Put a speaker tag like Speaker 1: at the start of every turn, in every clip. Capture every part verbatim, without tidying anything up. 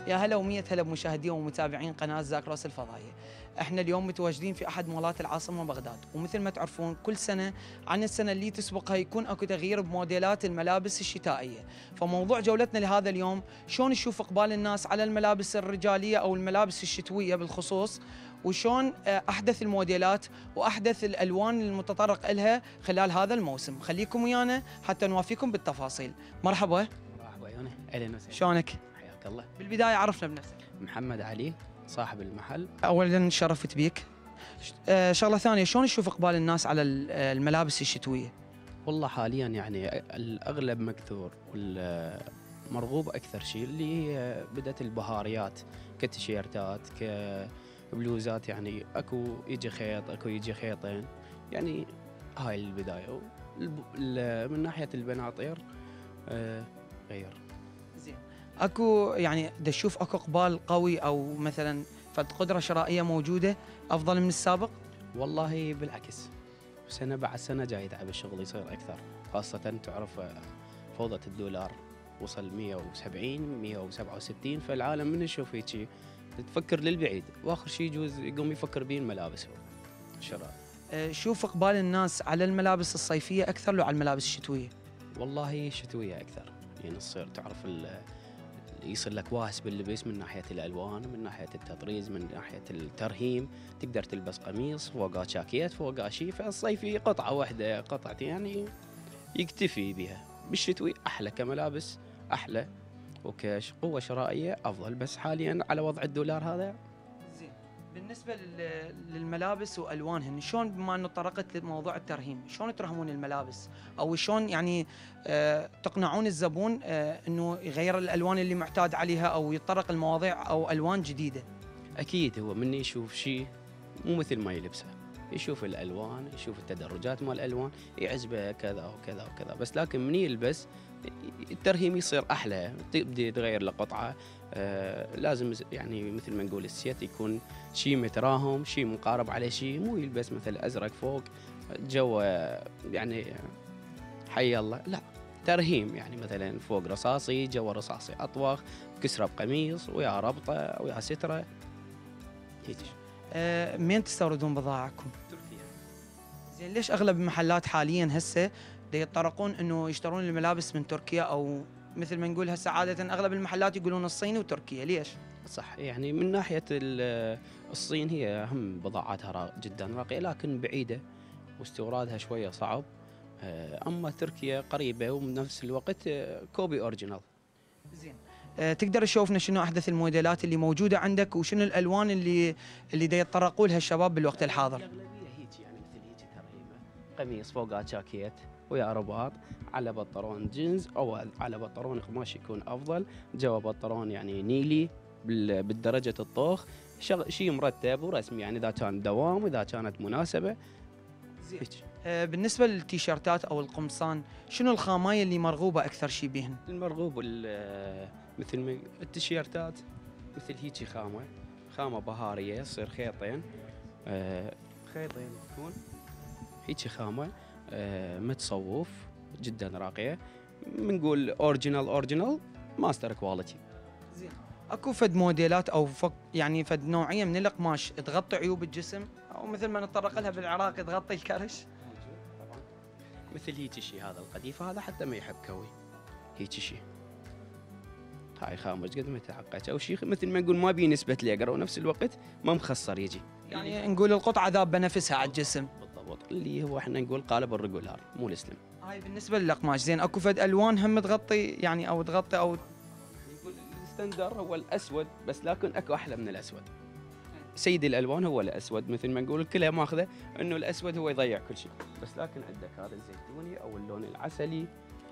Speaker 1: يا هلا ومية هلا بمشاهدين ومتابعين قناة زاك راس الفضائية. احنا اليوم متواجدين في احد مولات العاصمة بغداد، ومثل ما تعرفون كل سنة عن السنة اللي تسبقها يكون اكو تغيير بموديلات الملابس الشتائية. فموضوع جولتنا لهذا اليوم شلون نشوف اقبال الناس على الملابس الرجالية او الملابس الشتوية بالخصوص، وشون احدث الموديلات واحدث الالوان المتطرق لها خلال هذا الموسم. خليكم ويانا حتى نوافيكم بالتفاصيل. مرحبا.
Speaker 2: مرحبا يوني، اهلا وسهلا.
Speaker 1: شلونك؟
Speaker 2: حياك الله.
Speaker 1: بالبداية عرفنا بنفسك.
Speaker 2: محمد علي، صاحب المحل.
Speaker 1: اولا شرفت بيك. آه، شغله ثانيه، شلون تشوف اقبال الناس على الملابس الشتويه؟
Speaker 2: والله حاليا يعني الاغلب مكثور والمرغوب اكثر شيء اللي هي بدات البهاريات كتيشيرتات كبلوزات، يعني اكو يجي خيط اكو يجي خيطين، يعني هاي البدايه. من ناحيه البناطير آه غير
Speaker 1: زين. اكو يعني دا تشوف اكو اقبال قوي او مثلا فد قدره شرائيه موجوده افضل من السابق؟
Speaker 2: والله بالعكس، سنه بعد سنه جاي يتعب الشغل يصير اكثر، خاصه تعرف فوضى الدولار وصل مئة وسبعين مئة وسبعة وستين، فالعالم من يشوف هيك تفكر للبعيد، واخر شيء يجوز يقوم يفكر بين الملابس والشراء.
Speaker 1: أه شوف اقبال الناس على الملابس الصيفيه اكثر لو على الملابس الشتويه؟
Speaker 2: والله شتويه اكثر، يعني تصير تعرف يصير لك واهس باللبس من ناحيه الالوان، من ناحيه التطريز، من ناحيه الترهيم، تقدر تلبس قميص فوقه جاكيت فوقه شيء، فالصيفي قطعه واحده قطعتين يعني يكتفي بها. بالشتوي احلى كملابس احلى وكقوه شرائيه افضل، بس حاليا على وضع الدولار هذا.
Speaker 1: زين. بالنسبه للملابس والوانهن، شلون بما انه طرقت لموضوع الترهيم، شلون ترهمون الملابس؟ او شلون يعني آه تقنعون الزبون آه انه يغير الالوان اللي معتاد عليها او يتطرق المواضيع او الوان جديده؟
Speaker 2: اكيد هو من يشوف شيء مو مثل ما يلبسه، يشوف الالوان، يشوف التدرجات مال الالوان، يعجبه كذا وكذا وكذا، بس لكن من يلبس الترهيم يصير احلى، تبدي تغير له قطعه. آه لازم يعني مثل ما نقول السيت يكون شيء متراهم، شيء مقارب على شيء، مو يلبس مثل ازرق فوق جو يعني حي الله، لا ترهيم، يعني مثلا فوق رصاصي جو رصاصي اطوخ، كسره بقميص ويا ربطه ويا ستره هيك.
Speaker 1: آه مين تستوردون بضاعتكم؟
Speaker 2: تركيا.
Speaker 1: زين، ليش اغلب المحلات حاليا هسه يتطرقون انه يشترون الملابس من تركيا، او مثل ما نقول هسه عاده اغلب المحلات يقولون الصيني وتركيا، ليش؟
Speaker 2: صح، يعني من ناحيه الصين هي اهم بضاعاتها جدا راقيه لكن بعيده واستيرادها شويه صعب، اما تركيا قريبه وبنفس الوقت كوبي اوريجينال.
Speaker 1: زين. أه تقدر تشوفنا شنو احدث الموديلات اللي موجوده عندك وشنو الالوان اللي اللي دا يتطرقوا لها الشباب بالوقت الحاضر؟
Speaker 2: الاغلبيه هيك يعني مثل هيك ترهيمه، قميص فوقه جاكيت ويا رباط، على بنطلون جينز او على بنطلون قماش يكون افضل، جوا بنطلون يعني نيلي بالدرجه الطوخ، شيء مرتب ورسمي، يعني اذا كان دوام واذا كانت مناسبه.
Speaker 1: زين. آه بالنسبه للتيشيرتات او القمصان، شنو الخامايه اللي مرغوبه اكثر شيء بهن؟
Speaker 2: المرغوب مثل ما التيشيرتات مثل هيك خامه خامه بهاريه، يصير خيطين آه خيطين يكون هيك خامه آه متصوف جدا راقيه، بنقول اوريجينال اوريجينال ماستر كواليتي.
Speaker 1: زين. اكو فد موديلات او فك يعني فد نوعيه من القماش تغطي عيوب الجسم، او مثل ما نتطرق لها بالعراق تغطي الكرش؟
Speaker 2: طبعا مثل هيك شيء، هذا القديف هذا حتى ما يحب كوي هيك شيء، هاي خامه قد ما يتعقد او شيء مثل ما نقول ما بيه نسبه ليقر ونفس الوقت ما مخسر يجي،
Speaker 1: يعني نقول القطعه ذابه نفسها على الجسم.
Speaker 2: بالضبط، اللي هو احنا نقول قالب الريجولار مو السلم.
Speaker 1: هاي بالنسبه للقماش. زين، اكو فد الوان هم تغطي يعني او تغطي او
Speaker 2: نقول الستاندر هو الاسود، بس لكن اكو احلى من الاسود. سيد الالوان هو الاسود، مثل ما نقول كلها ماخذه انه الاسود هو يضيع كل شيء، بس لكن عندك هذا الزيتوني او اللون العسلي،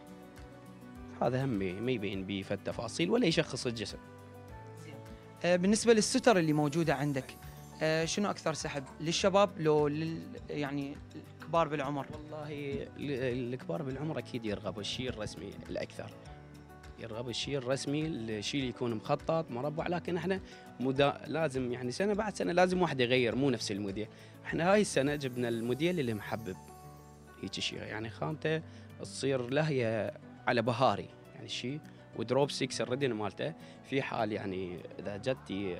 Speaker 2: هذا هم ما يبين به فد تفاصيل ولا يشخص الجسم.
Speaker 1: زين. آه بالنسبه للستر اللي موجوده عندك، آه شنو اكثر سحب للشباب لو لل يعني الكبار بالعمر؟
Speaker 2: والله الكبار بالعمر اكيد يرغبوا الشيء الرسمي الاكثر، يرغب الشيء الرسمي، الشيء اللي يكون مخطط مربع، لكن احنا مدا لازم يعني سنه بعد سنه لازم واحد يغير، مو نفس الموديل. احنا هاي السنه جبنا الموديل اللي محبب هيك شيء، يعني خامته تصير لاهيه على بهاري يعني شيء، ودروب ستة الردن مالته في حال يعني اذا جتي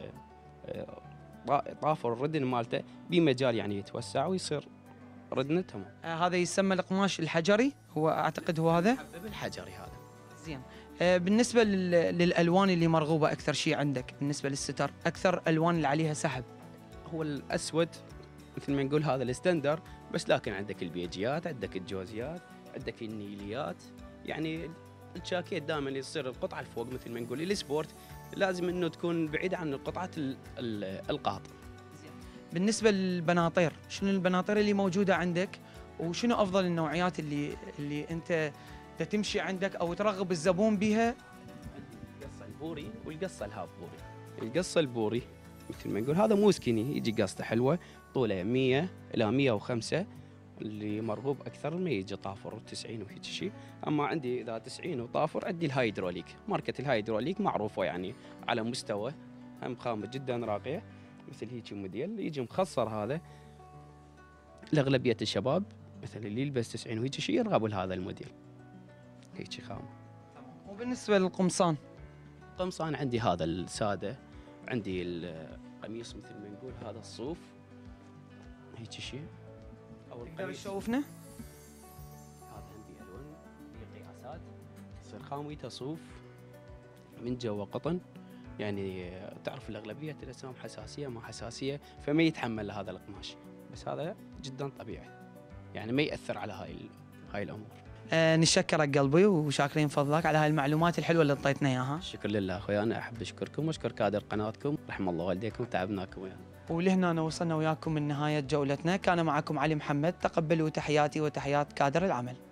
Speaker 2: طافر الردن مالته بمجال يعني يتوسع ويصير ردنه تمام.
Speaker 1: آه هذا يسمى القماش الحجري، هو اعتقد هو هذا
Speaker 2: بالحجري هذا.
Speaker 1: زين. آه بالنسبه لل... للالوان اللي مرغوبه اكثر شيء عندك بالنسبه للستر، اكثر الوان اللي عليها سحب؟
Speaker 2: هو الاسود مثل ما نقول هذا الستاندر، بس لكن عندك البيجيات، عندك الجوزيات، عندك النيليات، يعني الشاكيت دائما يصير القطعه الفوق مثل ما نقول السبورت لازم انه تكون بعيده عن القطعه القاط.
Speaker 1: بالنسبه للبناطير، شنو البناطير اللي موجوده عندك وشنو افضل النوعيات اللي اللي انت تمشي عندك او ترغب الزبون بها؟
Speaker 2: القصه البوري والقصه الهاف بوري. القصه البوري مثل ما نقول هذا مو سكيني، يجي قصته حلوه، طوله مية الى مية وخمسة، اللي مرغوب اكثر ما يجي طافر تسعين وهيك شيء. اما عندي اذا تسعين وطافر عندي الهايدروليك، ماركه الهايدروليك معروفه يعني على مستوى، هم خامه جدا راقيه مثل هيك موديل يجي مخصر. هذا لاغلبيه الشباب مثلا اللي يلبس تسعين وهيك شيء يرغبوا لهذا الموديل هيك خامه.
Speaker 1: وبالنسبه للقمصان؟
Speaker 2: قمصان عندي هذا الساده، عندي القميص مثل ما نقول هذا الصوف هيك شيء.
Speaker 1: تقدر تشوفنا؟
Speaker 2: هذا عندي الوان بقياسات، تصير خامته صوف من جوا قطن، يعني تعرف الاغلبيه الاجسام حساسيه ما حساسيه فما يتحمل هذا القماش، بس هذا جدا طبيعي يعني ما ياثر على هاي هاي الامور.
Speaker 1: آه نشكرك قلبي وشاكرين فضلك على هاي المعلومات الحلوه اللي اعطيتنا اياها.
Speaker 2: شكرا لله اخوي، انا احب اشكركم واشكر كادر قناتكم، رحم الله والديكم تعبناكم ويانا.
Speaker 1: ولهنا وصلنا وياكم من نهايه جولتنا، كان معكم علي محمد، تقبلوا تحياتي وتحيات كادر العمل.